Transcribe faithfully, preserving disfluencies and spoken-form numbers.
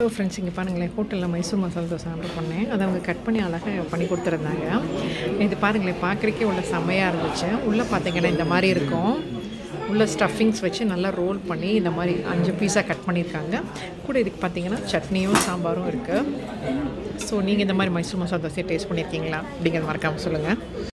So friends இங்கே பாருங்களேன், ஹோட்டலில் மைசூர் மசாலா தோசை ஆர்டர் பண்ணேன். அதை அவங்க கட் பண்ணி அழகாக பண்ணி கொடுத்துருந்தாங்க. இது பாருங்களேன், பார்க்குறக்கே உள்ள செம்மையாக இருந்துச்சு. உள்ளே பார்த்தீங்கன்னா இந்த மாதிரி இருக்கும். உள்ள ஸ்டஃபிங்ஸ் வச்சு நல்லா ரோல் பண்ணி இந்த மாதிரி அஞ்சு பீஸாக கட் பண்ணியிருக்காங்க. கூட இதுக்கு பார்த்தீங்கன்னா சட்னியும் சாம்பாரும் இருக்குது. ஸோ நீங்கள் இந்த மாதிரி மைசூர் மசாலா தோசையை டேஸ்ட் பண்ணியிருக்கீங்களா அப்படிங்கிறது மறக்காமல் சொல்லுங்கள்.